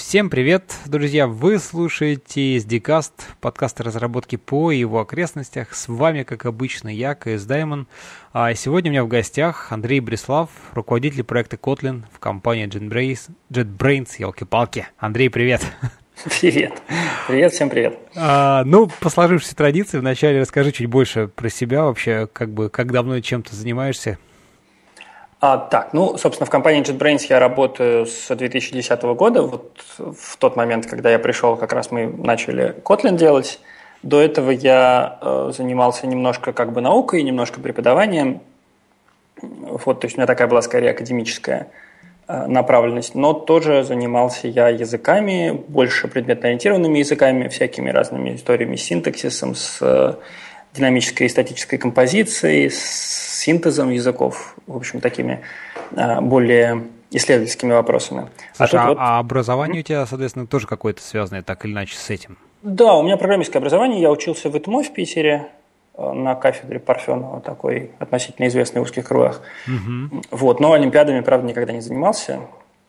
Всем привет, друзья! Вы слушаете SDCast, подкаст о разработке по его окрестностях. С вами, как обычно, я, CS Diamond. А сегодня у меня в гостях Андрей Брислав, руководитель проекта Kotlin в компании JetBrains, елки-палки. Андрей, привет! Привет. Привет, всем привет. По сложившейся традиции, вначале расскажи чуть больше про себя вообще, как давно и чем ты занимаешься. Собственно, в компании JetBrains я работаю с 2010 года. Вот в тот момент, когда я пришел, как раз мы начали Kotlin делать. До этого я занимался немножко наукой, немножко преподаванием. То есть у меня такая была скорее академическая направленность. Но тоже занимался я языками, больше предметно-ориентированными языками, всякими разными историями с синтаксисом, с динамической и статической композицией, с синтезом языков, в общем, такими более исследовательскими вопросами. А образование у тебя, соответственно, тоже какое-то связанное так или иначе с этим? Да, у меня программистское образование. Я учился в ИТМО в Питере на кафедре Парфенова, такой относительно известный в узких кругах. Угу. Но олимпиадами, правда, никогда не занимался,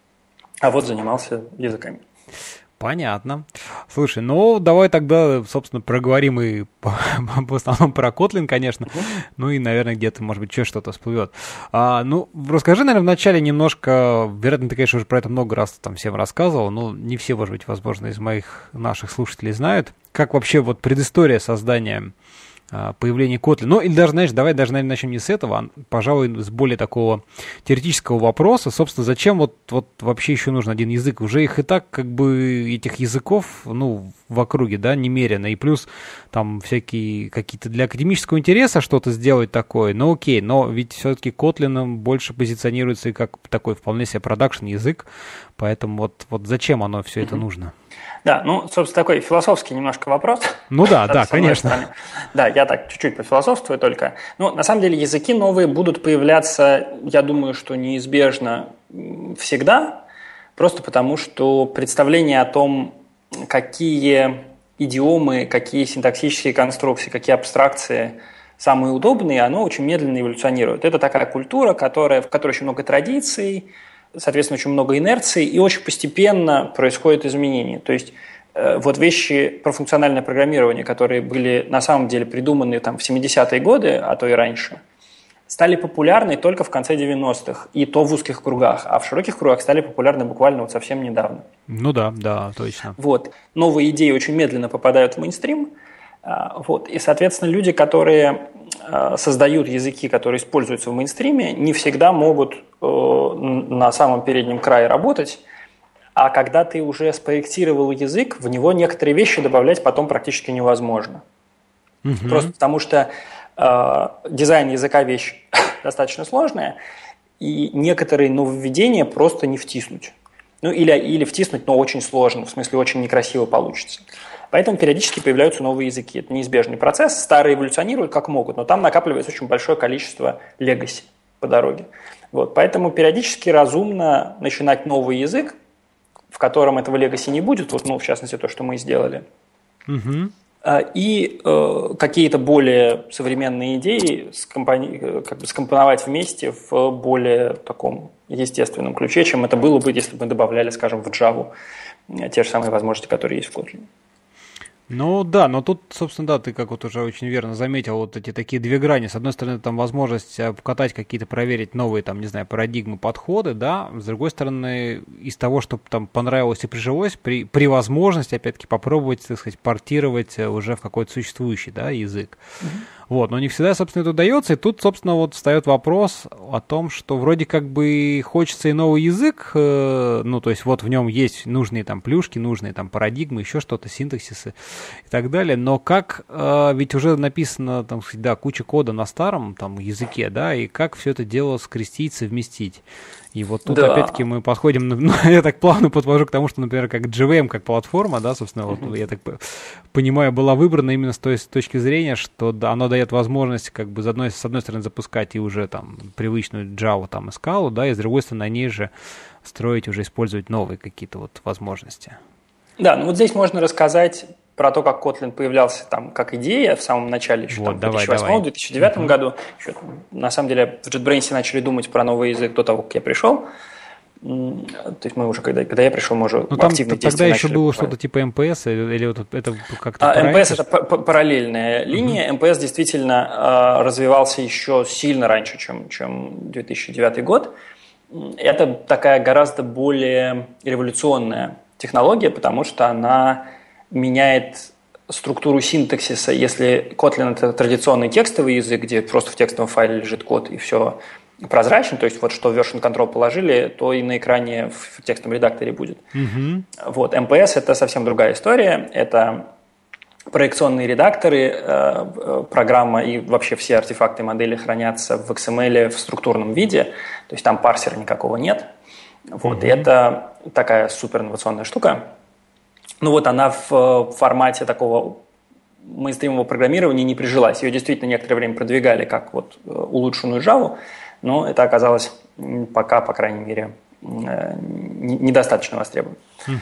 занимался языками. Понятно. Слушай, давай тогда, собственно, проговорим и в основном про Kotlin, конечно. И, наверное, где-то, может быть, что-то всплывет. Расскажи, наверное, вначале немножко, вероятно, ты, конечно, уже про это много раз там всем рассказывал, но не все, может быть, возможно, из наших слушателей знают. Как вообще предыстория создания появление Kotlin. Или даже, давай даже, наверное, начнем не с этого, а, пожалуй, с более такого теоретического вопроса. Собственно, зачем вообще еще нужен один язык? Уже их и так, этих языков, в округе, да, немерено. И плюс там всякие какие-то для академического интереса что-то сделать такое. Окей, но ведь все-таки Kotlin больше позиционируется и как такой вполне себе продакшн язык. Поэтому зачем оно все это нужно? Да, собственно, такой философский немножко вопрос. Да, конечно. Да, я так чуть-чуть пофилософствую только. На самом деле языки новые будут появляться, я думаю, что неизбежно всегда, просто потому что представление о том, какие идиомы, какие синтаксические конструкции, какие абстракции самые удобные, оно очень медленно эволюционирует. Это такая культура, в которой очень много традиций, соответственно, очень много инерции, и очень постепенно происходят изменения. То есть вещи про функциональное программирование, которые были на самом деле придуманы в 70-е годы, а то и раньше, стали популярны только в конце 90-х, и то в узких кругах, а в широких кругах стали популярны буквально совсем недавно. Да, точно. Новые идеи очень медленно попадают в мейнстрим, и, соответственно, люди, которые создают языки, которые используются в мейнстриме, не всегда могут на самом переднем крае работать, а когда ты уже спроектировал язык, в него некоторые вещи добавлять потом практически невозможно. Просто потому что дизайн языка – вещь достаточно сложная, и некоторые нововведения просто не втиснуть. Или втиснуть, но очень сложно, в смысле очень некрасиво получится. Поэтому периодически появляются новые языки. Это неизбежный процесс. Старые эволюционируют как могут, но там накапливается очень большое количество легаси по дороге. Поэтому периодически разумно начинать новый язык, в котором этого легаси не будет, в частности, то, что мы сделали. И какие-то более современные идеи скомпоновать вместе в более таком естественном ключе, чем это было бы, если бы мы добавляли, скажем, в Java те же самые возможности, которые есть в Kotlin. Но тут, собственно, ты как уже очень верно заметил, эти такие две грани. С одной стороны, там возможность покатать какие-то, проверить новые, парадигмы, подходы, да. С другой стороны, из того, что там понравилось и прижилось, при возможности, опять-таки, попробовать, так сказать, портировать уже в какой-то существующий, да, язык. Но не всегда, собственно, это удается, и тут, собственно, встает вопрос о том, что вроде хочется и новый язык, то есть в нем есть нужные плюшки, нужные парадигмы, еще что-то, синтаксисы и так далее, но ведь уже написано, куча кода на старом языке, да, и как все это дело скрестить, совместить. И тут опять-таки мы подходим, я так плавно подвожу к тому, что, например, как JVM, как платформа, да, собственно, я так понимаю, была выбрана именно с точки зрения, что оно дает возможность с одной стороны запускать и уже привычную Java и Scala, да, и с другой стороны на ней же строить, уже использовать новые какие-то возможности. Да, здесь можно рассказать про то, как Kotlin появлялся как идея в самом начале, еще в 2008-2009 году. Еще, на самом деле в JetBrains начали думать про новый язык до того, как я пришел. То есть мы уже, когда я пришел, мы уже Ну, в активные действия тогда еще начали. было что-то типа МПС, или вот это как-то МПС – это параллельная линия. МПС действительно развивался еще сильно раньше, чем 2009 год. Это такая гораздо более революционная технология, потому что она меняет структуру синтаксиса. Если Kotlin – это традиционный текстовый язык, где просто в текстовом файле лежит код и все прозрачно, то есть вот что в version control положили, то и на экране в текстовом редакторе будет. Вот, MPS – это совсем другая история. Это проекционные редакторы, программа и вообще все артефакты модели хранятся в XML в структурном виде, то есть там парсера никакого нет. Вот, и это такая супер инновационная штука. Ну вот она в формате такого мейнстримового программирования не прижилась. Ее действительно некоторое время продвигали как вот улучшенную Java, но это оказалось пока, по крайней мере, недостаточно востребовано.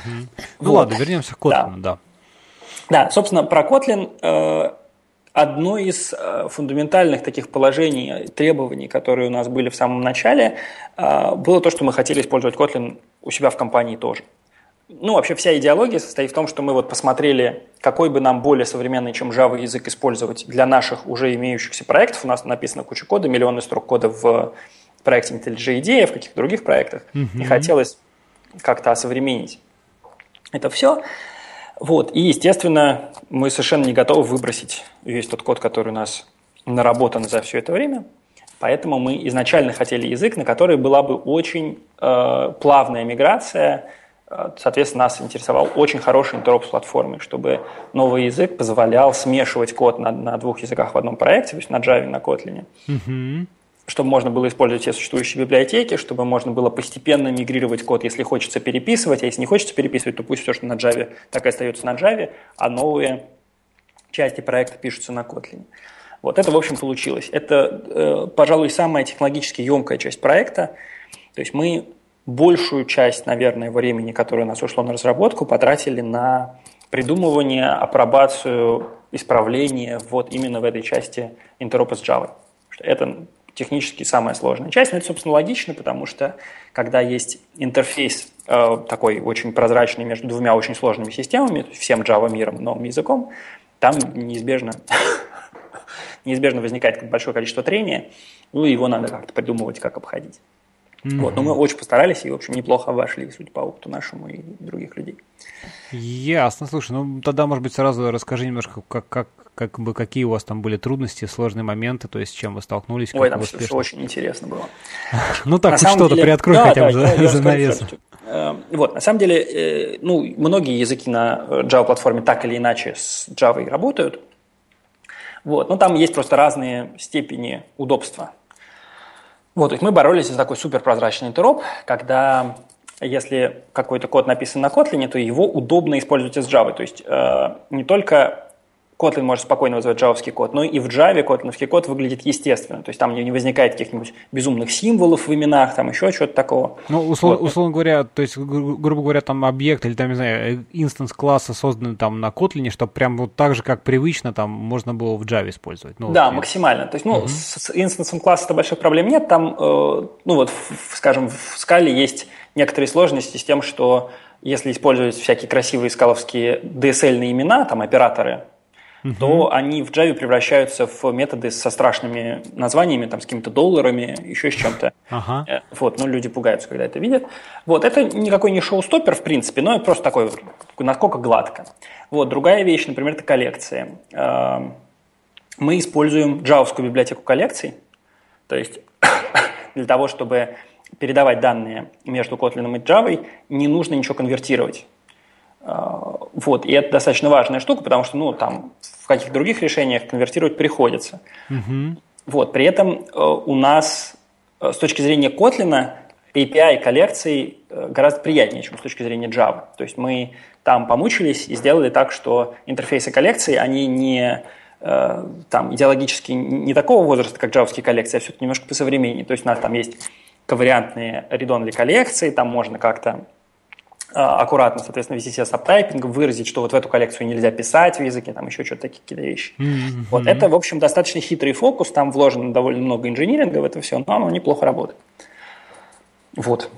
Ну ладно, вернемся к Kotlin, да. Да, собственно, про Kotlin одно из фундаментальных таких положений, требований, которые у нас были в самом начале, было то, что мы хотели использовать Kotlin у себя в компании тоже. Ну, вообще вся идеология состоит в том, что мы вот посмотрели, какой бы нам более современный, чем Java язык использовать для наших уже имеющихся проектов. У нас написано куча кода, миллионы строк кода в проекте IntelliJ IDEA, в каких-то других проектах. И хотелось как-то осовременить это все. Вот. И, естественно, мы совершенно не готовы выбросить весь тот код, который у нас наработан за все это время. Поэтому мы изначально хотели язык, на который была бы очень плавная миграция. Соответственно, нас интересовал очень хороший интероп с платформой, чтобы новый язык позволял смешивать код на двух языках в одном проекте, то есть на Java и на Kotlin. Чтобы можно было использовать все существующие библиотеки, чтобы можно было постепенно мигрировать код, если хочется переписывать, а если не хочется переписывать, то пусть все, что на Java, так и остается на Java, а новые части проекта пишутся на Kotlin. Вот это, в общем, получилось. Это, пожалуй, самая технологически емкая часть проекта. То есть мы большую часть, наверное, времени, которое у нас ушло на разработку, потратили на придумывание, апробацию, исправление вот именно в этой части интеропа с Java. Это технически самая сложная часть, но это, собственно, логично, потому что когда есть интерфейс такой очень прозрачный между двумя очень сложными системами, то есть всем Java миром и новым языком, там неизбежно возникает большое количество трения, ну и его надо как-то придумывать, как обходить. Вот, но мы очень постарались и, в общем, неплохо обошли, судя по опыту нашему и других людей. Ясно. Слушай, ну тогда, может быть, сразу расскажи немножко, какие у вас там были трудности, сложные моменты, то есть с чем вы столкнулись. Ой, там все очень интересно было. Ну так, хоть что-то приоткрой хотя бы занавесу. Вот, на самом деле, ну, многие языки на Java-платформе так или иначе с Java работают. Вот, но там есть просто разные степени удобства. Вот, то есть мы боролись за такой суперпрозрачный интероп, когда если какой-то код написан на Kotlin, то его удобно использовать из Java. То есть не только Kotlin может спокойно вызывать джавовский код, но и в Java котлиновский код выглядит естественно. То есть там не возникает каких-нибудь безумных символов в именах, там еще чего-то такого. Ну, условно говоря, то есть, грубо говоря, там объект или там, не знаю, инстанс класса созданный там на Kotlin, чтобы прям вот так же, как привычно, там можно было в Java использовать. Ну, да, вот, максимально. То есть, ну, с инстансом класса-то больших проблем нет. Там, ну вот, скажем, в скале есть некоторые сложности с тем, что если использовать всякие красивые скаловские DSL-ные имена, там операторы, то они в Java превращаются в методы со страшными названиями, там, с какими-то долларами, еще с чем-то. Вот, ну, люди пугаются, когда это видят. Вот, это никакой не шоу-стоппер, в принципе, но это просто такой вот, насколько гладко. Вот, другая вещь, например, это коллекции. Мы используем джавовскую библиотеку коллекций, то есть для того, чтобы передавать данные между Kotlin и Java, не нужно ничего конвертировать. Вот, и это достаточно важная штука, потому что, ну, там в каких-то других решениях конвертировать приходится. Вот, при этом у нас с точки зрения Kotlin API коллекций гораздо приятнее, чем с точки зрения Java. То есть мы там помучились и сделали так, что интерфейсы коллекций, они не там идеологически не такого возраста, как джавовские коллекции, а все-таки немножко посовременнее. То есть у нас там есть ковариантные read-only коллекции, там можно как-то аккуратно, соответственно, вести себя сабтайпингом, выразить, что вот в эту коллекцию нельзя писать в языке, там еще что-то такие какие-то вещи. Вот это, в общем, достаточно хитрый фокус, там вложено довольно много инжиниринга в это все, но оно неплохо работает. Вот.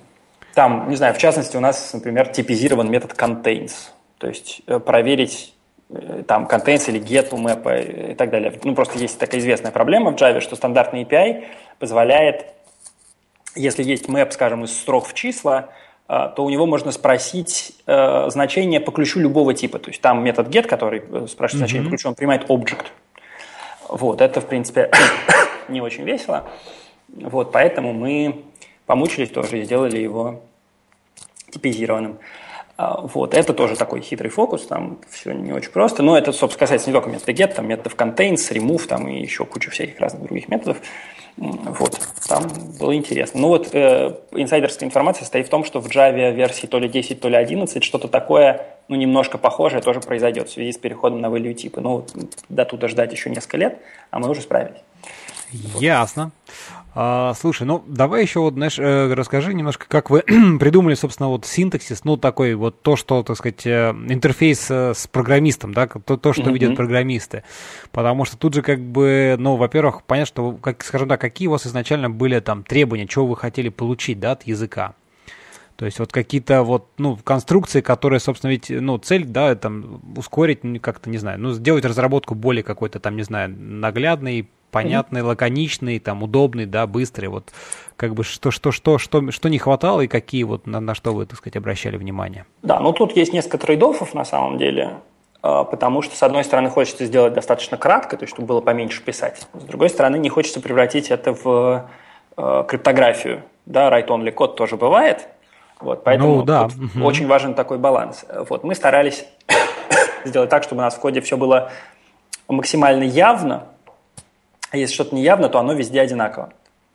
Там, не знаю, в частности, у нас, например, типизирован метод contains, то есть проверить там contains или get у мэпа и так далее. Ну, просто есть такая известная проблема в Java, что стандартный API позволяет, если есть мэп, скажем, из строк в числа, то у него можно спросить значение по ключу любого типа. То есть там метод get, который спрашивает значение по ключу, он принимает object. Вот, это, в принципе, не очень весело. Вот, поэтому мы помучились тоже и сделали его типизированным. Вот, это тоже такой хитрый фокус, там все не очень просто. Но это, собственно, касается не только метода get, там методов contains, remove, там и еще куча всяких разных других методов. Вот, там было интересно. Ну вот, инсайдерская информация состоит в том, что в Java версии то ли 10, то ли 11 что-то такое, ну, немножко похожее тоже произойдет в связи с переходом на value типы. Ну, до туда ждать еще несколько лет, а мы уже справились. Ясно. Слушай, ну давай еще вот, знаешь, расскажи немножко, как вы придумали, собственно, вот синтаксис, ну такой вот то, что, так сказать, интерфейс с программистом, да, то, что видят программисты. Потому что тут же как бы, ну, во-первых, понятно, что, как, скажем так, какие у вас изначально были там требования, чего вы хотели получить, да, от языка. То есть вот какие-то вот, ну, конструкции, которые, собственно, ведь, ну, цель, да, там, ускорить, как-то, не знаю, ну, сделать разработку более какой-то там, не знаю, наглядной, понятный, лаконичный, там, удобный, да, быстрый, вот, как бы, что не хватало и какие вот, на что вы, так сказать, обращали внимание? Да, ну, тут есть несколько трейд-оффов, на самом деле, потому что, с одной стороны, хочется сделать достаточно кратко, то есть, чтобы было поменьше писать, с другой стороны, не хочется превратить это в криптографию, да, write-only код тоже бывает, вот, поэтому очень важен такой баланс. Вот, мы старались сделать так, чтобы у нас в коде все было максимально явно, а если что-то неявно, то оно везде одинаково.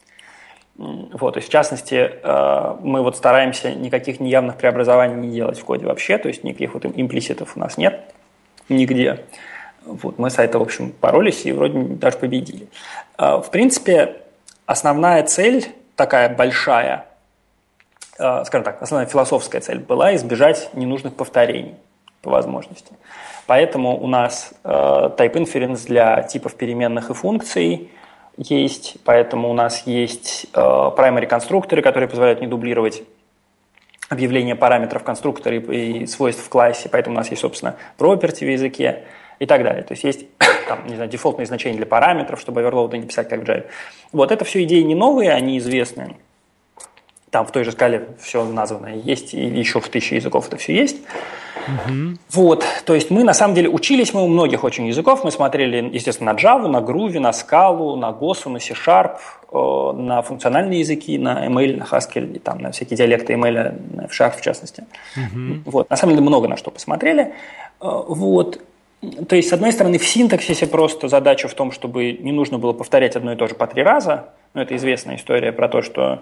Вот, то есть, в частности, мы вот стараемся никаких неявных преобразований не делать в коде вообще, то есть никаких вот имплиситов у нас нет нигде. Вот, мы с этим, в общем, боролись и вроде даже победили. В принципе, основная цель, такая большая, скажем так, основная философская цель была избежать ненужных повторений по возможности. Поэтому у нас type inference для типов переменных и функций есть, поэтому у нас есть primary конструкторы, которые позволяют не дублировать объявление параметров конструктора и свойств в классе, поэтому у нас есть, собственно, property в языке и так далее. То есть есть там, не знаю, дефолтные значения для параметров, чтобы оверлоуды не писать как в Java. Вот это все идеи не новые, они известны. Там в той же скале все названо есть, и еще в 1000 языков это все есть. Вот, то есть мы на самом деле учились мы у многих очень языков, мы смотрели, естественно, на Java, на Groovy, на Scala, на Go, на C#, на функциональные языки, на ML, на Haskell, там, на всякие диалекты ML, на F# в частности. Вот, на самом деле много на что посмотрели. Вот, то есть, с одной стороны, в синтаксисе просто задача в том, чтобы не нужно было повторять одно и то же по 3 раза. Ну, это известная история про то, что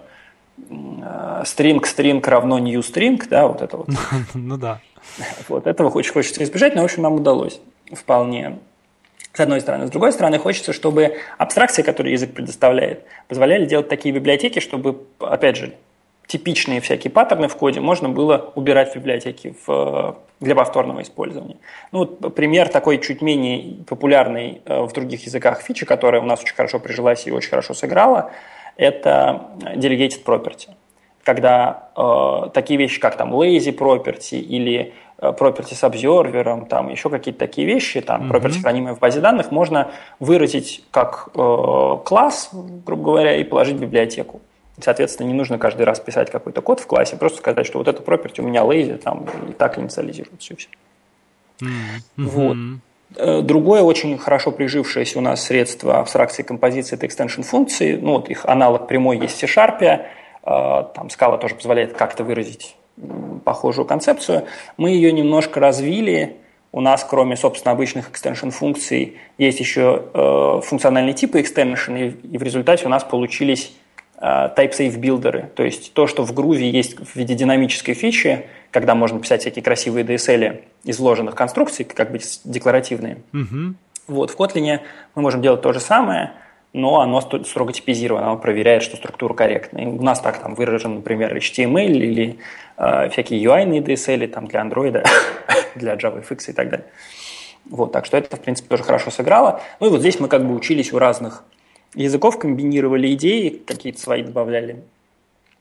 string равно new string, да, вот это вот. Ну да. Вот, этого хочется избежать, но, в общем, нам удалось вполне. С одной стороны. С другой стороны, хочется, чтобы абстракции, которые язык предоставляет, позволяли делать такие библиотеки, чтобы, опять же, типичные всякие паттерны в коде можно было убирать в библиотеки для повторного использования. Ну, вот пример такой чуть менее популярный в других языках фичи, которая у нас очень хорошо прижилась и очень хорошо сыграла, это delegated property. Когда такие вещи, как там lazy property или property с observer, там еще какие-то такие вещи, там property, хранимые в базе данных, можно выразить как класс, грубо говоря, и положить в библиотеку. Соответственно, не нужно каждый раз писать какой-то код в классе, просто сказать, что вот эта property у меня lazy, там, и так инициализируется, и все. Вот. Другое очень хорошо прижившееся у нас средство абстракции композиции – это extension функции. Ну, вот их аналог прямой есть в C#. Там Scala тоже позволяет как-то выразить похожую концепцию. Мы ее немножко развили. У нас, кроме, собственно, обычных extension функций, есть еще функциональные типы extension, и в результате у нас получились type-safe билдеры. То есть то, что в Groovy есть в виде динамической фичи, когда можно писать всякие красивые DSL из вложенных конструкций, как бы декларативные. Вот, в Kotlin мы можем делать то же самое, но оно строго типизировано, оно проверяет, что структура корректна. И у нас так там выражен, например, HTML или всякие UI-ные DSL там, для Android, для JavaFX и так далее. Вот, так что это, в принципе, тоже хорошо сыграло. Ну и вот здесь мы как бы учились у разных языков, комбинировали идеи, какие-то свои добавляли.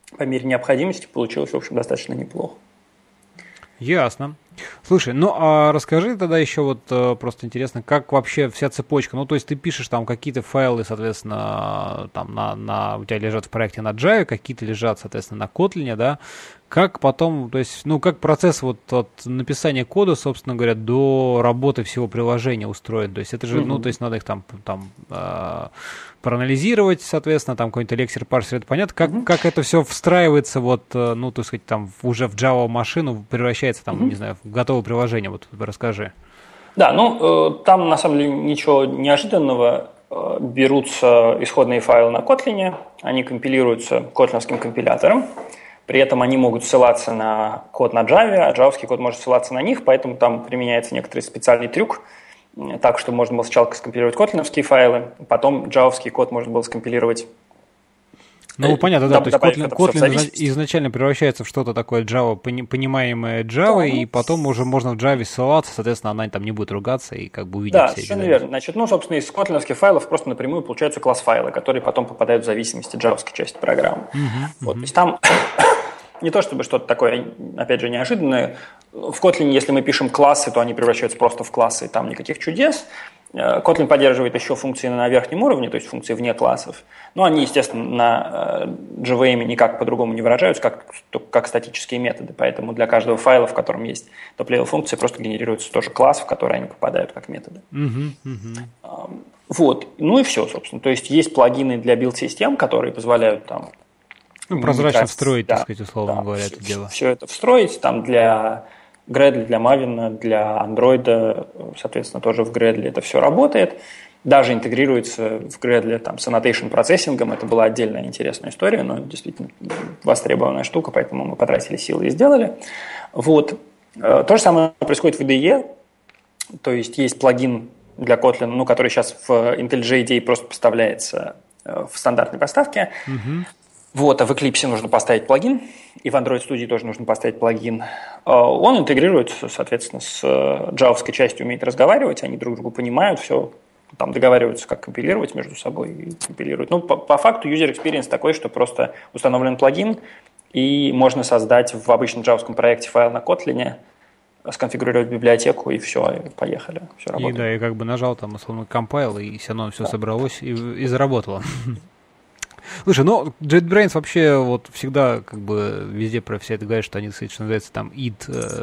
по мере необходимости получилось, в общем, достаточно неплохо. Ясно. Слушай, ну а расскажи тогда еще вот просто интересно, как вообще вся цепочка, ну то есть ты пишешь там какие-то файлы, соответственно, там у тебя лежат в проекте на Java, какие-то лежат, соответственно, на Kotlin, да, как потом, то есть, ну как процесс вот от написания кода, собственно говоря, до работы всего приложения устроен, то есть это же, ну то есть надо их там проанализировать, соответственно, там какой-нибудь эликсир, парсер, это понятно, как это все встраивается вот, ну, так сказать, там уже в Java машину превращается, там, не знаю, в готовое приложение, вот расскажи. Да, ну, там на самом деле ничего неожиданного. Берутся исходные файлы на Kotlin, они компилируются котлиновским компилятором, при этом они могут ссылаться на код на Java, а джавовский код может ссылаться на них, поэтому там применяется некоторый специальный трюк, так, что можно было сначала скомпилировать котлиновские файлы, потом джавовский код можно было скомпилировать. Ну, понятно, да, то есть Kotlin изначально превращается в что-то такое Java, понимаемое Java, да, и потом уже можно в Java ссылаться, соответственно, она там не будет ругаться и как бы увидит да, все. Да, совершенно верно. Значит, ну, собственно, из котлиновских файлов просто напрямую получаются класс-файлы, которые потом попадают в зависимости джавовской части программы. Вот, то есть там не то чтобы что-то такое, опять же, неожиданное. В Kotlin, если мы пишем классы, то они превращаются просто в классы, и там никаких чудес. Kotlin поддерживает еще функции на верхнем уровне, то есть функции вне классов. Но они, естественно, на JVM никак по-другому не выражаются, как статические методы. Поэтому для каждого файла, в котором есть топ-левел функции, просто генерируется тоже класс, в который они попадают как методы. Вот. Ну и все, собственно. То есть есть плагины для билд-систем, которые позволяют там прозрачно встроить, так сказать, условно говоря, это дело. Все это встроить. Там для Gradle, для Maven, для Android, соответственно, тоже в Gradle это все работает. Даже интегрируется в Gradle там, с annotation процессингом. Это была отдельная интересная история, но действительно востребованная штука, поэтому мы потратили силы и сделали. Вот. То же самое происходит в IDE. То есть плагин для Kotlin, ну, который сейчас в IntelliJ IDE просто поставляется в стандартной поставке. Вот, а в Eclipse нужно поставить плагин, и в Android Studio тоже нужно поставить плагин. Он интегрируется, соответственно, с джавовской частью, умеет разговаривать, они друг друга понимают, все, там договариваются, как компилировать между собой и компилируют. Ну, по факту user experience такой, что просто установлен плагин, и можно создать в обычном джавовском проекте файл на Kotlin, сконфигурировать библиотеку, и все, и поехали, все работает. И да, и как бы нажал там, условно, compile, и все равно все собралось и заработало. Слушай, ну, JetBrains вообще вот всегда как бы везде про все это говорят, что они, что называется, там eat,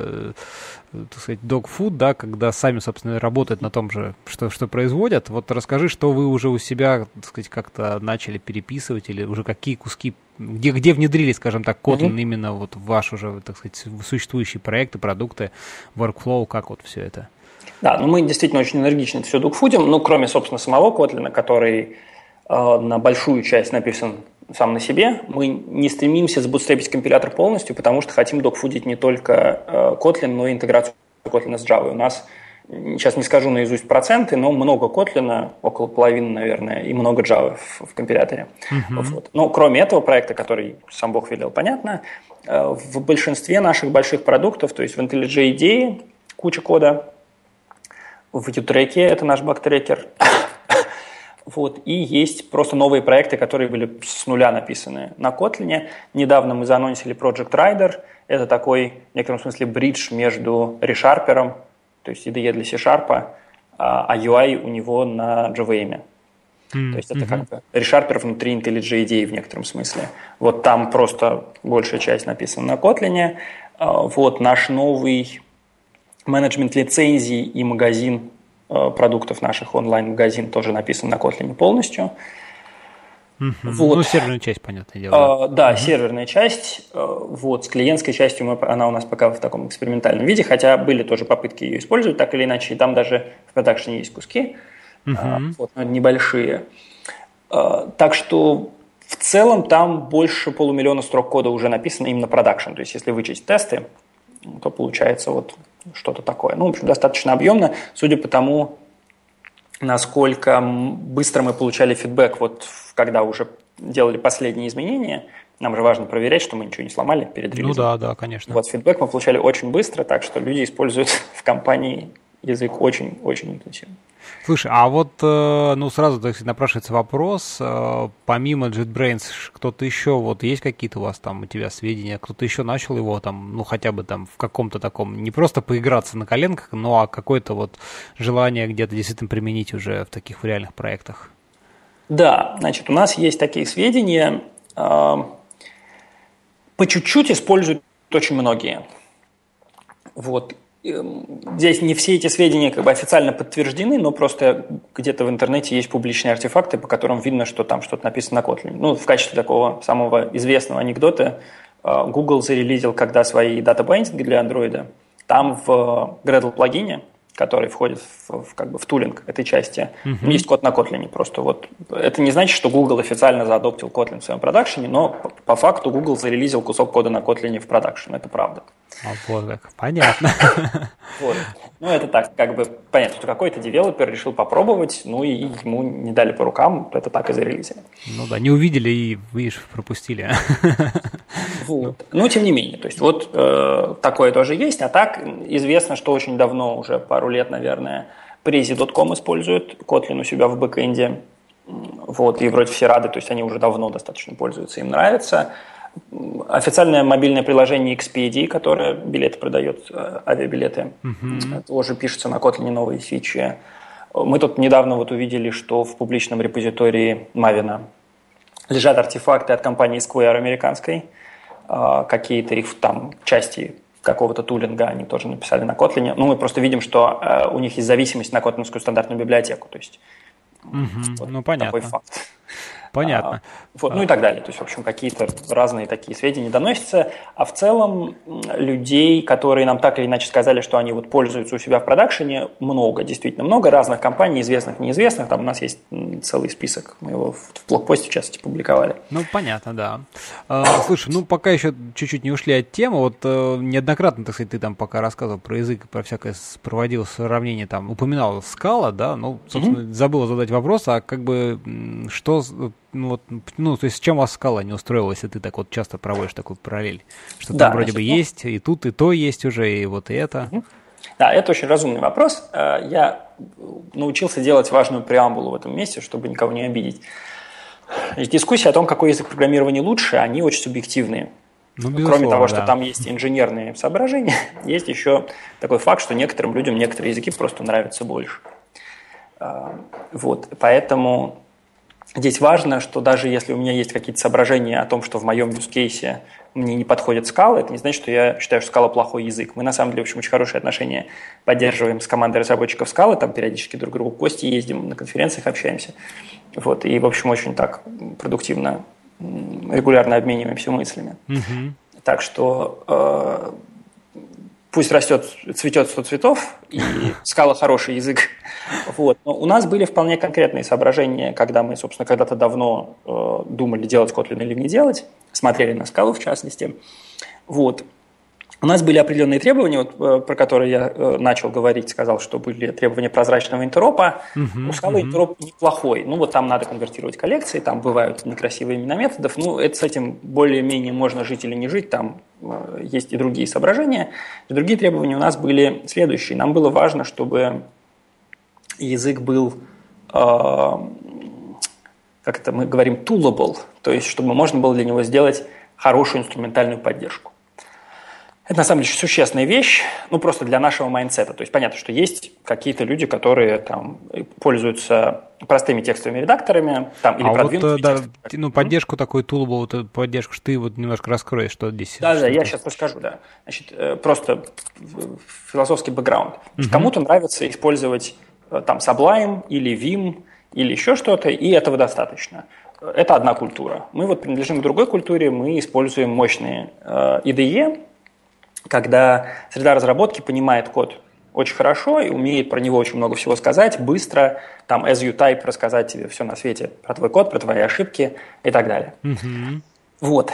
так сказать, dog food, да, когда сами, собственно, работают на том же, что производят. Вот расскажи, что вы уже у себя, так сказать, как-то начали переписывать или уже какие куски, где внедрили, скажем так, Kotlin именно вот в ваш уже, так сказать, существующие проекты, продукты, workflow, как вот все это? Да, ну мы действительно очень энергично это все dogfoodим, ну, кроме, собственно, самого Kotlin, который на большую часть написан сам на себе. Мы не стремимся забутстрепить компилятор полностью, потому что хотим догфудить не только Kotlin, но и интеграцию Kotlin с Java. У нас, сейчас не скажу наизусть проценты, но много Kotlin, около половины, наверное, и много Java в компиляторе. Вот. Но кроме этого проекта, который сам Бог велел, понятно, в большинстве наших больших продуктов, то есть в IntelliJ IDE куча кода, в U-Track это наш баг-трекер, вот, и есть просто новые проекты, которые были с нуля написаны на Kotlin. Недавно мы заанонсили Project Rider. Это такой, в некотором смысле, бридж между ReSharper, то есть IDE для C-Sharp, а UI у него на JVM. То есть это как бы ReSharper внутри IntelliJ IDE в некотором смысле. Вот там просто большая часть написана на Kotlin. Вот наш новый менеджмент лицензий и магазин продуктов наших, онлайн-магазин тоже написан на Kotlin полностью. Вот. Ну, серверная часть, понятное дело. Да, серверная часть. Вот, с клиентской частью она у нас пока в таком экспериментальном виде, хотя были тоже попытки ее использовать так или иначе, и там даже в продакшене есть куски, вот, небольшие. Так что в целом там больше 500 000 строк кода уже написано именно продакшн. То есть если вычесть тесты, то получается вот что-то такое. Ну, в общем, достаточно объемно, судя по тому, насколько быстро мы получали фидбэк, вот когда уже делали последние изменения. Нам же важно проверять, что мы ничего не сломали перед релизом. Ну да, конечно. Вот фидбэк мы получали очень быстро, так что люди используют в компании язык очень-очень интенсивно. Слушай, а вот, ну, сразу, так сказать, напрашивается вопрос, помимо JetBrains, кто-то еще, вот есть какие-то у вас там, у тебя сведения, кто-то еще начал его там, ну, хотя бы там в каком-то таком, не просто поиграться на коленках, но а какое-то вот желание где-то действительно применить уже в таких реальных проектах? Да, значит, у нас есть такие сведения, по чуть-чуть используют очень многие. Вот. Здесь не все эти сведения как бы официально подтверждены, но просто где-то в интернете есть публичные артефакты, по которым видно, что там что-то написано на Kotlin. Ну, в качестве такого самого известного анекдота Google зарелизил, когда свои дата-байндинги для Android, там в Gradle плагине, который входит как бы в тулинг этой части, есть код на Kotlin. Просто вот это не значит, что Google официально заадоптил Kotlin в своем продакшене, но по факту Google зарелизил кусок кода на Kotlin в продакшн. Это правда. Вот так. Понятно. Вот. Ну, это так, как бы понятно, что какой-то девелопер решил попробовать, ну и ему не дали по рукам, это так и зарелизили. Ну да, не увидели и, видишь, пропустили. Вот. Но тем не менее, то есть вот такое тоже есть, а так известно, что очень давно, уже пару лет, наверное, Prezi.com использует Kotlin у себя в бэкэнде, вот, и вроде все рады, то есть они уже давно достаточно пользуются, им нравится. Официальное мобильное приложение Expedia, которое билеты продает, авиабилеты, тоже пишется на Kotlin новые фичи. Мы тут недавно вот увидели, что в публичном репозитории Maven лежат артефакты от компании Square американской, какие-то их там части какого-то тулинга они тоже написали на Kotlin. Ну, мы просто видим, что у них есть зависимость на котлинскую стандартную библиотеку, то есть вот ну, понятно. такой факт. Понятно. Вот, ну и так далее. То есть, в общем, какие-то разные такие сведения доносятся. А в целом людей, которые нам так или иначе сказали, что они вот пользуются у себя в продакшене, много, действительно много разных компаний, известных, неизвестных. Там у нас есть целый список. Мы его в блогпосте, в частности, публиковали. Ну, понятно, да. Слушай, ну, пока еще чуть-чуть не ушли от темы, вот неоднократно, так сказать, ты там пока рассказывал про язык, про всякое проводил сравнение, там, упоминал Scala, да, ну, собственно, забыл задать вопрос, а как бы что... Ну, вот, ну, то есть с чем вас Scala не устроила, если ты так вот часто проводишь такую параллель? Что да, там вроде бы есть, и тут, и то есть уже, и вот и это. Да, это очень разумный вопрос. Я научился делать важную преамбулу в этом месте, чтобы никого не обидеть. Дискуссии о том, какой язык программирования лучше, они очень субъективные. Ну, кроме того, что там есть инженерные соображения, есть еще такой факт, что некоторым людям некоторые языки просто нравятся больше. Вот, поэтому... Здесь важно, что даже если у меня есть какие-то соображения о том, что в моем use-кейсе мне не подходит Scala, это не значит, что я считаю, что Scala плохой язык. Мы, на самом деле, в общем, очень хорошие отношения поддерживаем с командой разработчиков Scala, там периодически друг к другу в гости ездим, на конференциях общаемся. Вот, и, в общем, очень так продуктивно, регулярно обмениваемся мыслями. Так что... Пусть растет, цветет 100 цветов, и Scala хороший язык. Вот. Но у нас были вполне конкретные соображения, когда мы, собственно, когда-то давно думали, делать Kotlin или не делать, смотрели на Scala в частности. Вот. У нас были определенные требования, вот, про которые я начал говорить, сказал, что были требования прозрачного интеропа. У Scala интероп неплохой. Ну, вот там надо конвертировать коллекции, там бывают некрасивые имена методов. Ну, это с этим более-менее можно жить или не жить, там есть и другие соображения. И другие требования у нас были следующие. Нам было важно, чтобы язык был, как это мы говорим, toolable, то есть чтобы можно было для него сделать хорошую инструментальную поддержку. Это, на самом деле, существенная вещь, ну, просто для нашего майндсета. То есть, понятно, что есть какие-то люди, которые там пользуются простыми текстовыми редакторами, там, или продвинутыми вот, да, ну, поддержку такой toolable, вот поддержку, что ты вот немножко раскроешь, что здесь. Да, я сейчас расскажу, да. Значит, просто философский бэкграунд. Кому-то нравится использовать там Sublime или Vim или еще что-то, и этого достаточно. Это одна культура. Мы вот принадлежим к другой культуре, мы используем мощные IDE, когда среда разработки понимает код очень хорошо и умеет про него очень много всего сказать, быстро, там, as you type, рассказать тебе все на свете про твой код, про твои ошибки и так далее. Вот.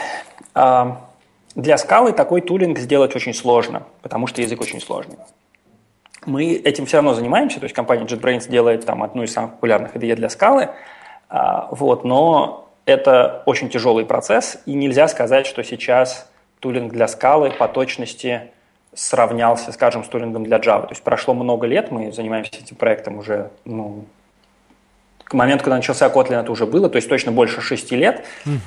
Для Scala такой тулинг сделать очень сложно, потому что язык очень сложный. Мы этим все равно занимаемся, то есть компания JetBrains делает там одну из самых популярных IDE для Scala, вот, но это очень тяжелый процесс, и нельзя сказать, что сейчас тулинг для Scala по точности сравнялся, скажем, с тулингом для Java. То есть прошло много лет, мы занимаемся этим проектом уже, к моменту, когда начался Kotlin, это уже было, то есть точно больше 6 лет.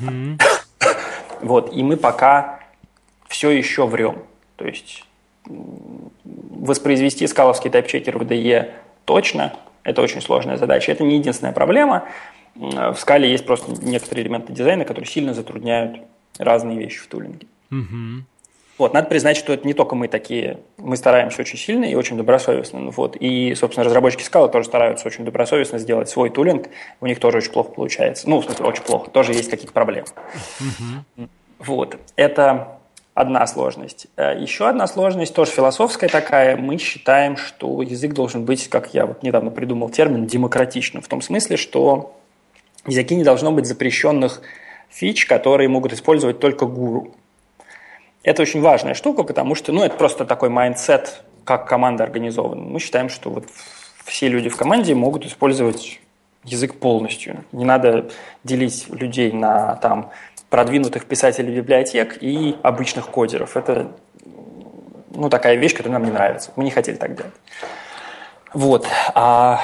Вот, и мы пока все еще врем. То есть воспроизвести скаловский тайпчекер в IDE точно, это очень сложная задача. Это не единственная проблема. В скале есть просто некоторые элементы дизайна, которые сильно затрудняют разные вещи в тулинге. Вот, надо признать, что это не только мы такие, мы стараемся очень сильно и очень добросовестно. Вот, и, собственно, разработчики скалы тоже стараются очень добросовестно сделать свой тулинг. У них тоже очень плохо получается. Ну, в смысле, очень плохо. Тоже есть какие-то проблемы. Вот, это одна сложность. Еще одна сложность, тоже философская такая. Мы считаем, что язык должен быть, как я вот недавно придумал термин, демократичным. В том смысле, что в языке не должно быть запрещенных фич, которые могут использовать только гуру. Это очень важная штука, потому что, это просто такой майндсет, как команда организована. Мы считаем, что вот все люди в команде могут использовать язык полностью. Не надо делить людей на там продвинутых писателей библиотек и обычных кодеров. Это такая вещь, которая нам не нравится. Мы не хотели так делать. Вот. А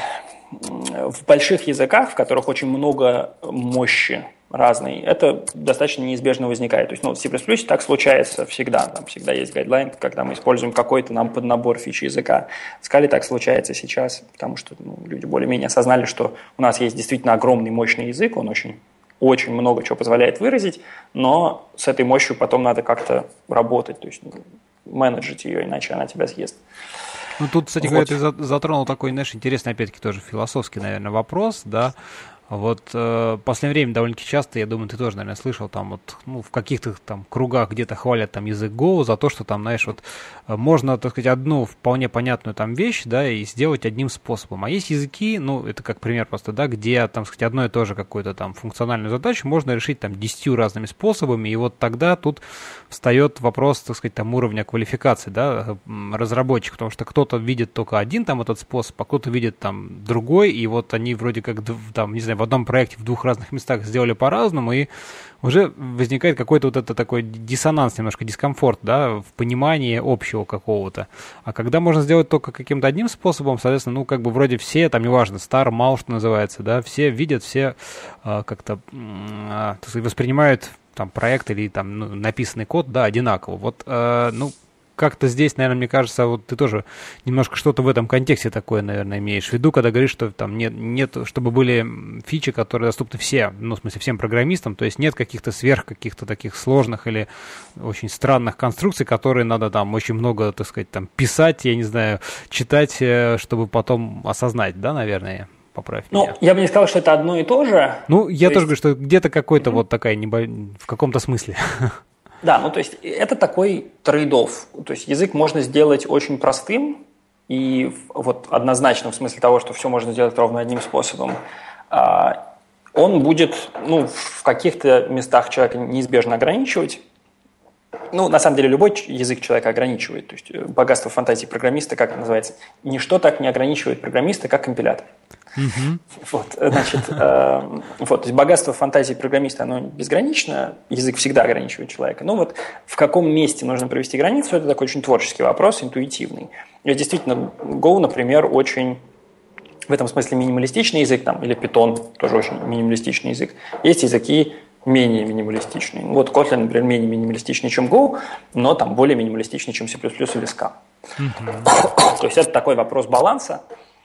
в больших языках, в которых очень много мощи разной, это достаточно неизбежно возникает. То есть, в C++ так случается всегда. Там всегда есть гайдлайн, когда мы используем какой-то нам поднабор фич языка. В скале так случается сейчас, потому что люди более-менее осознали, что у нас есть действительно огромный мощный язык, он очень много чего позволяет выразить, но с этой мощью потом надо как-то работать, то есть менеджить ее, иначе она тебя съест. Тут, кстати говоря, ты затронул такой, интересный, опять-таки, тоже философский, наверное, вопрос, да. Вот в последнее время довольно-таки часто, я думаю, ты тоже, наверное, слышал, там в каких-то там кругах где-то хвалят там язык Go за то, что там, знаешь, можно, так сказать, одну вполне понятную там вещь, да, и сделать одним способом. А есть языки, это как пример просто, да, где, там, сказать, одно и то же какую-то там функциональную задачу можно решить там 10 разными способами, и вот тогда тут встает вопрос, так сказать, там уровня квалификации, да, разработчик, потому что кто-то видит только один там этот способ, а кто-то видит там другой, и вот они вроде как там, не знаю, в одном проекте в двух разных местах сделали по-разному, и уже возникает какой-то вот это такой диссонанс, немножко дискомфорт, да, в понимании общего какого-то. А когда можно сделать только каким-то одним способом, соответственно, вроде все, там, неважно, стар, мал, что называется, да, все видят, все как-то, так сказать, воспринимают там проект или там написанный код, да, одинаково. Вот, как-то здесь, наверное, мне кажется, вот ты тоже немножко что-то в этом контексте такое, наверное, имеешь в виду, когда говоришь, что там нет, чтобы были фичи, которые доступны всем, в смысле, всем программистам, то есть нет каких-то каких-то таких сложных или очень странных конструкций, которые надо там очень много, так сказать, там писать, я не знаю, читать, чтобы потом осознать, да, наверное, поправь меня. Я бы не сказал, что это одно и то же. Я тоже говорю, что где-то какой-то вот такая, в каком-то смысле. Да, то есть это такой трейд-офф. То есть язык можно сделать очень простым и вот однозначно в смысле того, что все можно сделать ровно одним способом. Он будет, в каких-то местах человека неизбежно ограничивать. На самом деле любой язык человека ограничивает. То есть богатство фантазии программиста, как это называется, ничто так не ограничивает программиста, как компилятор. Вот, значит, то есть богатство фантазии программиста, оно безгранично, язык всегда ограничивает человека. В каком месте нужно провести границу, это такой очень творческий вопрос, интуитивный. И действительно, Go, например, очень в этом смысле минималистичный язык, или Python тоже очень минималистичный язык. Есть языки менее минималистичные. Kotlin, например, менее минималистичный, чем Go, но там более минималистичный, чем C++ или Ska. То есть это такой вопрос баланса.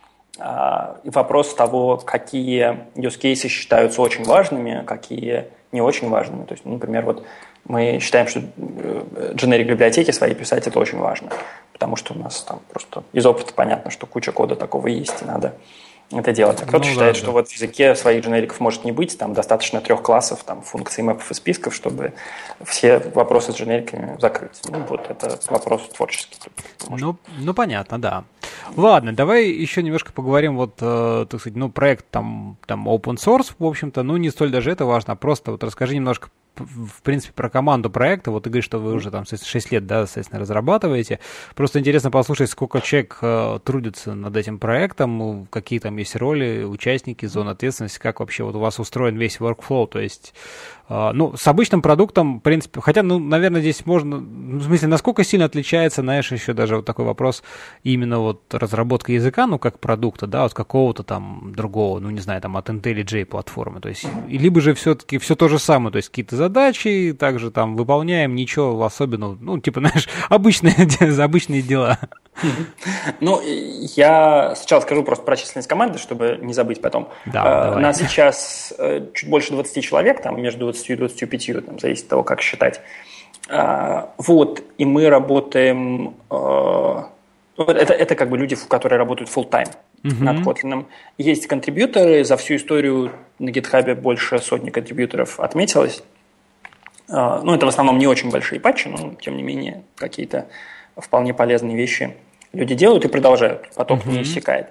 И вопрос того, какие use cases считаются очень важными, какие не очень важными. То есть, например, мы считаем, что generic библиотеки свои писать это очень важно, потому что у нас там просто из опыта понятно, что куча кода такого есть, и надо это делать. А кто-то считает, что в языке своих дженериков может не быть, там достаточно 3 классов, там, функций, мэпов и списков, чтобы все вопросы с дженериками закрыть. Это вопрос творческий. Понятно, да. Ладно, давай еще немножко поговорим, так сказать, проект там open source, в общем-то, не столь даже это важно, а просто расскажи немножко в принципе, про команду проекта. Вот ты говоришь, что вы уже там 6 лет, да, соответственно, разрабатываете. Просто интересно послушать, сколько человек трудится над этим проектом, какие там есть роли, участники, зоны ответственности, как вообще вот у вас устроен весь workflow, то есть... Ну, с обычным продуктом, в принципе, хотя, ну, наверное, здесь можно, в смысле, насколько сильно отличается, знаешь, еще даже вот такой вопрос, именно вот разработка языка, ну, как продукта, да, от какого-то там другого, ну, не знаю, там, от IntelliJ платформы, то есть, либо же все-таки все то же самое, то есть, какие-то задачи, также там выполняем, ничего особенного, ну, типа, знаешь, обычные дела. Ну, я сначала скажу просто про численность команды, чтобы не забыть потом. Да, у нас сейчас чуть больше 20 человек, там между 20 и 25, там, зависит от того, как считать. Вот, и мы работаем... Это как бы люди, которые работают full-time над Kotlin. Есть контрибьюторы, за всю историю на GitHub больше сотни контрибьюторов отметилось. Ну, это в основном не очень большие патчи, но, тем не менее, какие-то вполне полезные вещи люди делают и продолжают. Поток не иссякает.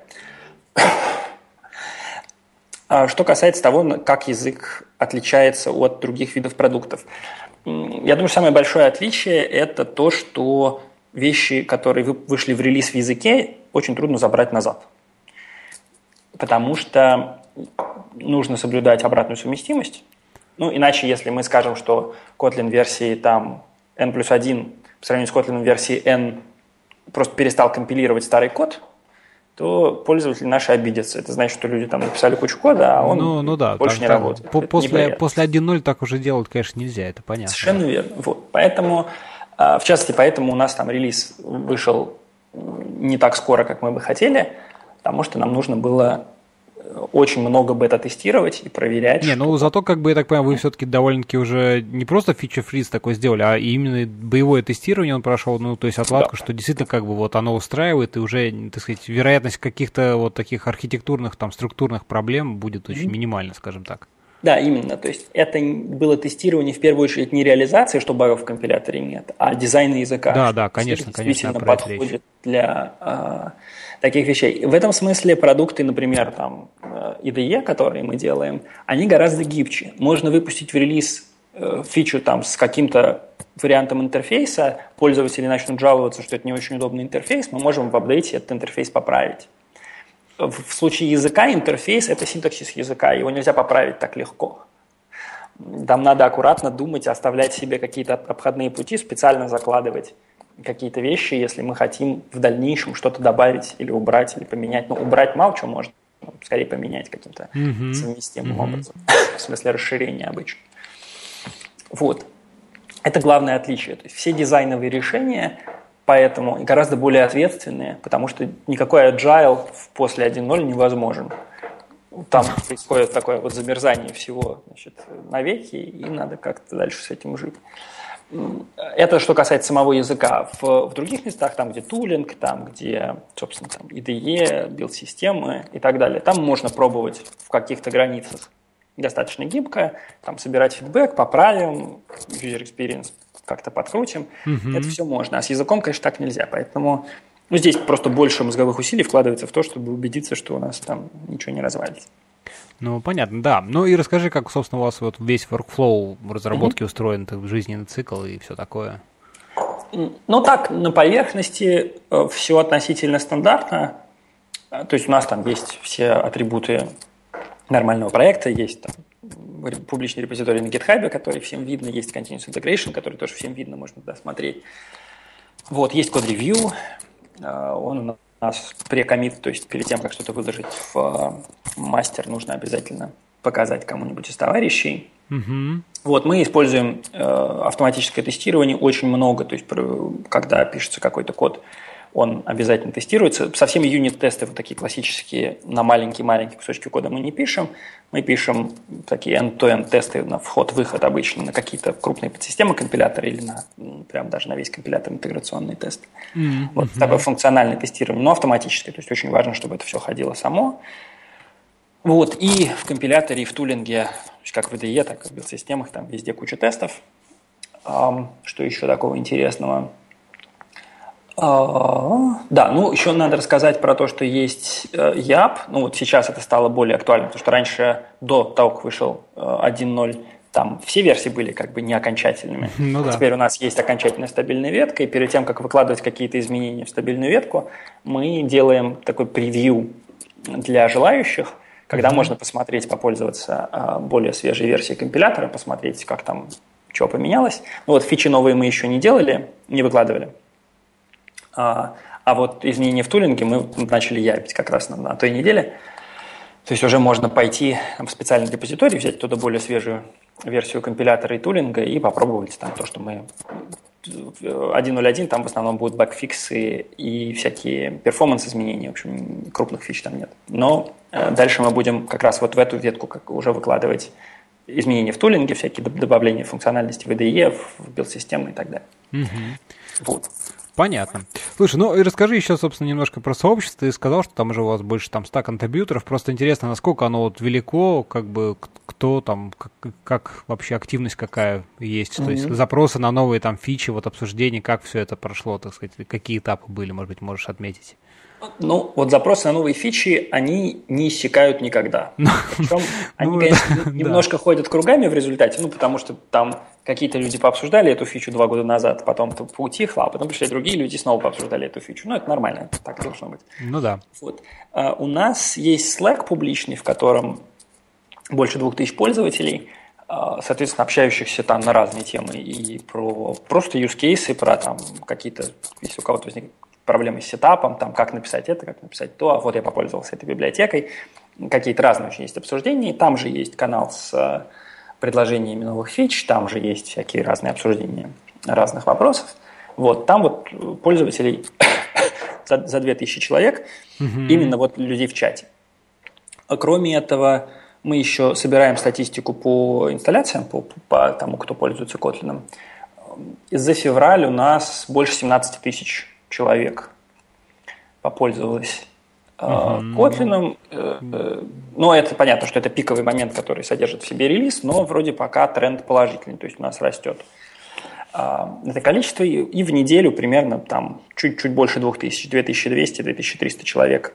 Что касается того, как язык отличается от других видов продуктов. Я думаю, самое большое отличие – это то, что вещи, которые вышли в релиз в языке, очень трудно забрать назад. Потому что нужно соблюдать обратную совместимость. Ну, иначе, если мы скажем, что Kotlin версии там N+1 по сравнению с Kotlin версии N просто перестал компилировать старый код, то пользователи наши обидятся. Это значит, что люди там написали кучу кода, а он больше не работает. После 1.0 так уже делать, конечно, нельзя, это понятно. Совершенно верно. Вот. Поэтому, в частности, поэтому у нас там релиз вышел не так скоро, как мы бы хотели, потому что нам нужно было очень много бета-тестировать и проверять. Не, ну зато, как бы, я так понимаю, вы все-таки довольно-таки уже не просто фича-фриз такой сделали, а именно боевое тестирование он прошел, ну, то есть отладку, что действительно, как бы, вот оно устраивает, и уже, так сказать, вероятность каких-то вот таких архитектурных, там, структурных проблем будет очень минимальна, скажем так. Да, именно. То есть это было тестирование, в первую очередь, не реализации, что багов в компиляторе нет, а дизайна языка. Да, конечно, действительно подходит для таких вещей. В этом смысле продукты, например, там, IDE, которые мы делаем, они гораздо гибче. Можно выпустить в релиз фичу там, с каким-то вариантом интерфейса, пользователи начнут жаловаться, что это не очень удобный интерфейс, мы можем в апдейте этот интерфейс поправить. В случае языка интерфейс – это синтаксис языка, его нельзя поправить так легко. Там надо аккуратно думать, оставлять себе какие-то обходные пути, специально закладывать какие-то вещи, если мы хотим в дальнейшем что-то добавить или убрать, или поменять. Ну, убрать мало чего можно, скорее поменять каким-то совместимым образом. В смысле расширения обычно. Вот. Это главное отличие. То есть все дизайновые решения поэтому гораздо более ответственные, потому что никакой agile после 1.0 невозможен. Там происходит такое вот замерзание всего, значит, навеки, и надо как-то дальше с этим жить. Это что касается самого языка. В других местах, там, где тулинг, там, где, собственно, там, IDE, билд-системы и так далее, там можно пробовать в каких-то границах достаточно гибко, там, собирать фидбэк, поправим, user experience как-то подкрутим. Это все можно. А с языком, конечно, так нельзя. Поэтому здесь просто больше мозговых усилий вкладывается в то, чтобы убедиться, что у нас там ничего не развалится. Ну, понятно, да. Ну и расскажи, как, собственно, у вас вот весь workflow разработки устроен, жизненный цикл и все такое. Ну так, на поверхности все относительно стандартно. То есть у нас там есть все атрибуты нормального проекта, есть там публичный репозиторий на GitHub, который всем видно, есть Continuous Integration, который тоже всем видно, можно туда смотреть. Вот, есть код-ревью, он у нас pre-commit, то есть перед тем, как что-то выложить в мастер, нужно обязательно показать кому-нибудь из товарищей. Вот, мы используем автоматическое тестирование очень много, то есть когда пишется какой-то код, он обязательно тестируется. Совсем юнит-тесты, вот такие классические, на маленькие-маленькие кусочки кода мы не пишем. Мы пишем такие end-to-end тесты на вход-выход обычно, на какие-то крупные подсистемы компилятора или прям даже на весь компилятор интеграционный тест. Вот такое функциональное тестирование, но автоматическое. То есть очень важно, чтобы это все ходило само. Вот, и в компиляторе, и в тулинге, как в IDE, так и в билд-системах, там везде куча тестов. Что еще такого интересного? Да, ну еще надо рассказать про то, что есть YAP. Ну вот сейчас это стало более актуально, потому что раньше, до того, как вышел 1.0, там все версии были как бы не окончательными. Ну да. Теперь у нас есть окончательная стабильная ветка, и перед тем, как выкладывать какие-то изменения в стабильную ветку, мы делаем такой превью для желающих, когда можно посмотреть, попользоваться более свежей версией компилятора, посмотреть, как там, что поменялось. Ну вот фичи новые мы еще не делали, не выкладывали. А вот изменения в тулинге мы начали япить как раз на той неделе. То есть уже можно пойти в специальный репозиторий, взять туда более свежую версию компилятора и тулинга и попробовать там то, что мы 1.0.1, там в основном будут бэкфиксы и всякие перформанс-изменения, в общем, крупных фич там нет. Но дальше мы будем как раз вот в эту ветку уже выкладывать изменения в тулинге, всякие добавления функциональности в IDE, в билд-системы и так далее. Вот. Понятно. Слушай, ну и расскажи еще, собственно, немножко про сообщество. Ты сказал, что там уже у вас больше там 100 контрибьюторов. Просто интересно, насколько оно вот велико, как бы кто там, как вообще активность какая есть. То есть запросы на новые там фичи, вот обсуждения, как все это прошло, так сказать, какие этапы были, может быть, можешь отметить. Ну, вот запросы на новые фичи, они не иссякают никогда. Причем они, конечно, немножко ходят кругами в результате, ну, потому что там какие-то люди пообсуждали эту фичу 2 года назад, потом поутихло, а потом пришли другие люди и снова пообсуждали эту фичу. Ну, это нормально, так должно быть. Ну да. Вот. У нас есть Slack публичный, в котором больше 2000 пользователей, соответственно, общающихся там на разные темы, и про просто use cases, про там какие-то, если у кого-то возникнет проблемы с сетапом, там, как написать это, как написать то, а вот я попользовался этой библиотекой, какие-то разные очень есть обсуждения, там же есть канал с предложениями новых фич, там же есть всякие разные обсуждения разных вопросов, вот, там вот пользователей за 2000 человек, именно вот людей в чате. Кроме этого, мы еще собираем статистику по инсталляциям, по тому, кто пользуется Kotlin. За февраль у нас больше 17 тысяч человек попользовалось Kotlin. Но это понятно, что это пиковый момент, который содержит в себе релиз, но вроде пока тренд положительный, то есть у нас растет это количество, и в неделю примерно там чуть-чуть больше 2000, 2200, 2300 человек.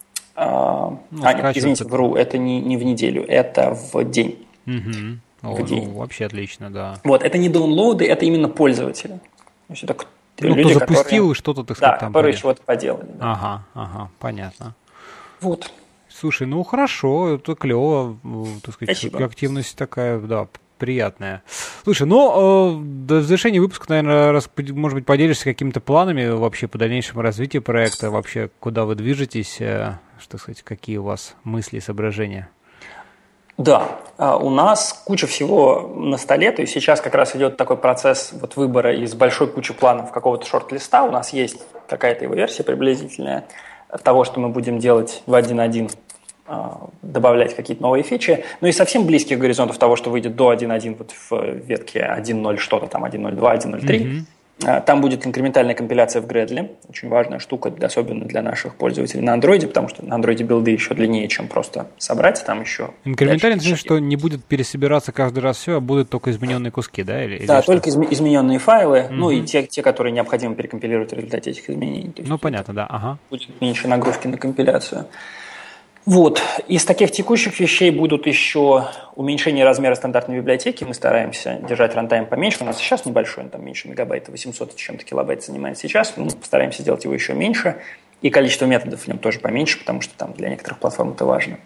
Нет, извините, вру, это не в неделю, это в день. В день. Ну, вообще отлично, да. Вот, это не даунлоуды, это именно пользователи. То есть это люди, кто запустил и что-то, так сказать, там. Да, которые чего-то поделали. Да. Ага, понятно. Вот. Слушай, ну хорошо, это клево, так сказать, Спасибо. активность такая, да, приятная. Слушай, ну, до завершения выпуска, наверное, может быть, поделишься какими-то планами вообще по дальнейшему развитию проекта, вообще, куда вы движетесь, что сказать, какие у вас мысли и соображения? Да, у нас куча всего на столе, то есть сейчас как раз идет такой процесс вот выбора из большой кучи планов какого-то шорт-листа, у нас есть какая-то его версия приблизительная того, что мы будем делать в 1.1, добавлять какие-то новые фичи, ну и совсем близких горизонтов того, что выйдет до 1.1 вот в ветке 1.0 что-то там, 1.02, 1.03. Там будет инкрементальная компиляция в Gradle, очень важная штука, особенно для наших пользователей на Android, потому что на Android билды еще длиннее, чем просто собрать, там еще... Инкрементальный, значит, что не будет пересобираться каждый раз все, а будут только измененные куски, да? Да, только измененные файлы, ну и те, которые необходимо перекомпилировать в результате этих изменений. То есть ну, понятно, да, ага. Будет меньше нагрузки на компиляцию. Вот. Из таких текущих вещей будут еще уменьшение размера стандартной библиотеки. Мы стараемся держать рантайм поменьше. У нас сейчас небольшой, он там меньше мегабайта, 800 с чем-то килобайт занимает сейчас. Мы постараемся сделать его еще меньше. И количество методов в нем тоже поменьше, потому что там для некоторых платформ это важно.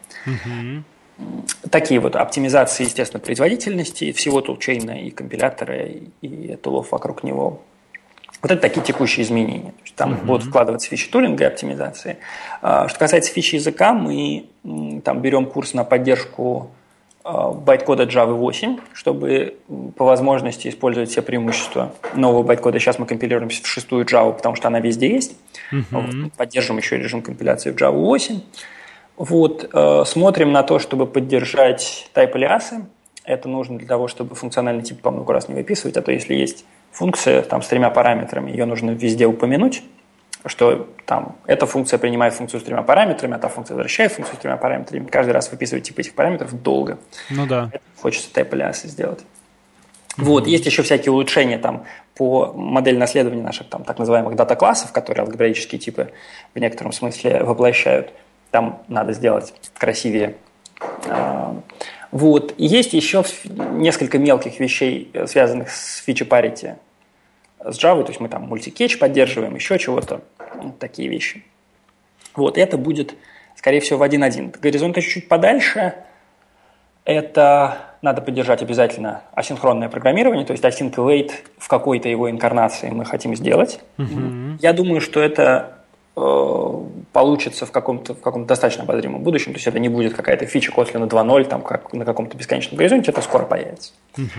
Такие вот оптимизации, естественно, производительности, всего тулчейна и компилятора, и тулов вокруг него. Вот это такие текущие изменения. То есть там будут вкладываться фичи тулинга и оптимизации. Что касается фичи языка, мы там берем курс на поддержку байткода Java 8, чтобы по возможности использовать все преимущества нового байткода. Сейчас мы компилируемся в 6-ю Java, потому что она везде есть. Вот, поддержим еще режим компиляции в Java 8. Вот, смотрим на то, чтобы поддержать type-алиасы. Это нужно для того, чтобы функциональный тип по много раз не выписывать, а то если есть функция там, с 3 параметрами, ее нужно везде упомянуть, что там эта функция принимает функцию с 3 параметрами, а та функция возвращает функцию с 3 параметрами. Каждый раз выписывать типы этих параметров долго. Ну да. Хочется type-алиасы сделать. Вот, есть еще всякие улучшения там, по модели наследования наших там, так называемых дата-классов, которые алгебраические типы в некотором смысле воплощают. Там надо сделать красивее Вот. И есть еще несколько мелких вещей, связанных с feature parity с Java, то есть мы там мультикетч поддерживаем, еще чего-то, такие вещи. Вот, это будет, скорее всего, в 1.1. Горизонт чуть-чуть подальше, это надо поддержать обязательно асинхронное программирование, то есть async await в какой-то его инкарнации мы хотим сделать. Я думаю, что это получится в каком-то достаточно обозримом будущем, то есть это не будет какая-то фича Kotlin 2.0, там, как на каком-то бесконечном горизонте, это скоро появится.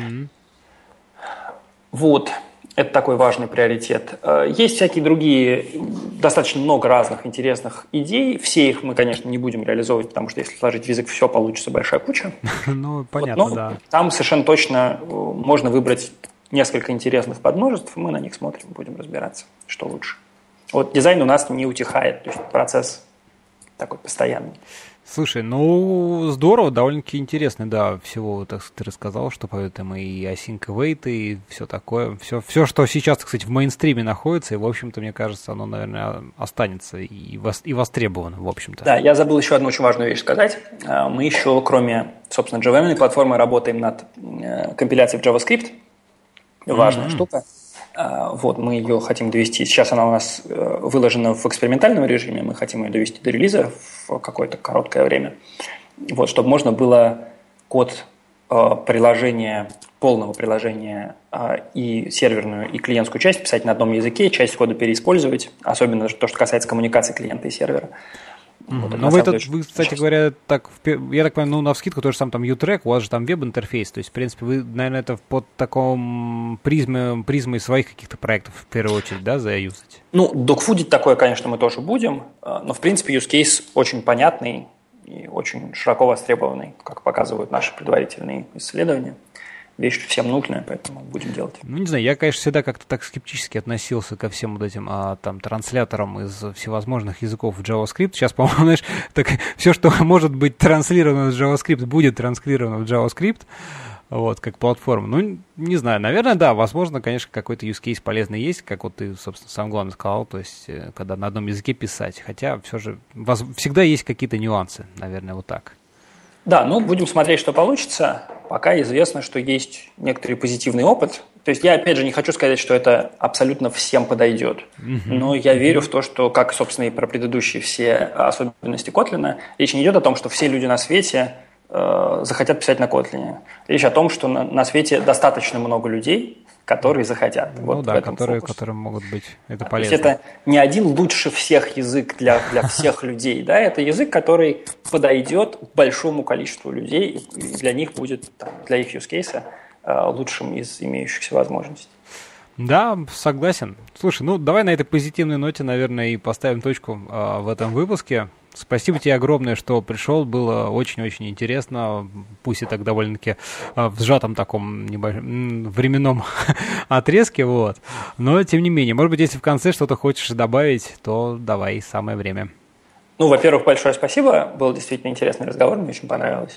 Вот. Это такой важный приоритет. Есть всякие другие, достаточно много разных интересных идей. Все их мы, конечно, не будем реализовывать, потому что если сложить в язык все, получится большая куча. Ну, понятно, вот, да. Там совершенно точно можно выбрать несколько интересных подмножеств, и мы на них смотрим, будем разбираться, что лучше. Вот дизайн у нас не утихает, то есть процесс такой постоянный. Слушай, ну здорово, довольно-таки интересно, да, всего, так сказать, ты рассказал, что поэтому и async await, и все такое, все, что сейчас, кстати, в мейнстриме находится, и, в общем-то, мне кажется, оно, наверное, останется и востребовано, в общем-то. Да, я забыл еще одну очень важную вещь сказать. Мы еще, кроме, собственно, JVM платформы, работаем над компиляцией в JavaScript. Важная штука. Вот, мы ее хотим довести. Сейчас она у нас выложена в экспериментальном режиме, мы хотим ее довести до релиза в какое-то короткое время. Вот, чтобы можно было код приложения, полного приложения и серверную, и клиентскую часть писать на одном языке, часть кода переиспользовать, особенно то, что касается коммуникации клиента и сервера. Вот, ну, вы, кстати говоря, так, я так понимаю, навскидку тоже сам там U-Track, у вас же там веб-интерфейс, то есть, в принципе, вы, наверное, это под таком призмой своих каких-то проектов, в первую очередь, да, заюзать? Ну, докфудить такое, конечно, мы тоже будем, но, в принципе, use case очень понятный и очень широко востребованный, как показывают наши предварительные исследования. Вещь всем нужная, поэтому будем делать. Ну, не знаю, я, конечно, всегда как-то так скептически относился ко всем вот этим там трансляторам из всевозможных языков в JavaScript. Сейчас, по-моему, знаешь, так, все, что может быть транслировано в JavaScript, будет транслировано в JavaScript, вот, как платформа. Ну, не знаю, наверное, да, возможно, конечно, какой-то use case полезный есть, как вот ты, собственно, сам главное сказал, то есть, когда на одном языке писать. Хотя все же всегда есть какие-то нюансы, наверное, вот так. Да, ну, будем смотреть, что получится. Пока известно, что есть некоторый позитивный опыт. То есть я, опять же, не хочу сказать, что это абсолютно всем подойдет. Но я верю в то, что, как, собственно, и про предыдущие все особенности Kotlin, речь не идет о том, что все люди на свете захотят писать на Kotlin. Речь о том, что на свете достаточно много людей, которые захотят. Ну вот да, которые могут быть, это полезно. То есть это не один лучше всех язык для всех людей, да, это язык, который подойдет большому количеству людей, и для них будет, для их use case лучшим из имеющихся возможностей. Да, согласен. Слушай, ну давай на этой позитивной ноте, наверное, и поставим точку в этом выпуске. Спасибо тебе огромное, что пришел. Было очень-очень интересно. Пусть и так довольно-таки в сжатом таком временном отрезке, вот. Но, тем не менее, может быть, если в конце что-то хочешь добавить, то давай, самое время. Ну, во-первых, большое спасибо. Был действительно интересный разговор, мне очень понравилось.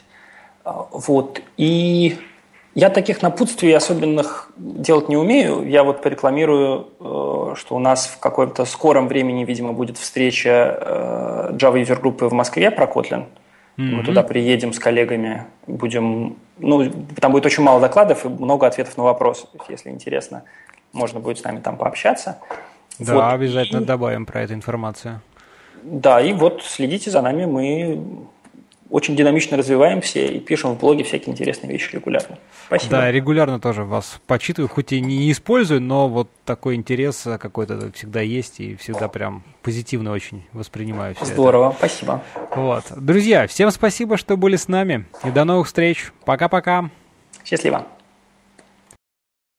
Вот. И я таких напутствий особенных делать не умею. Я вот порекламирую, что у нас в каком-то скором времени, видимо, будет встреча Java User группы в Москве про Kotlin. Мы туда приедем с коллегами, будем... Ну, там будет очень мало докладов и много ответов на вопросы. То есть, если интересно, можно будет с нами там пообщаться. Да, вот. Обязательно добавим про эту информацию. Да, и вот следите за нами, мы очень динамично развиваемся и пишем в блоге всякие интересные вещи регулярно. Спасибо. Да, регулярно тоже вас почитываю, хоть и не использую, но вот такой интерес какой-то всегда есть, и всегда прям позитивно очень воспринимаю все. Здорово, это. Спасибо. Вот. Друзья, всем спасибо, что были с нами, и до новых встреч. Пока-пока. Счастливо.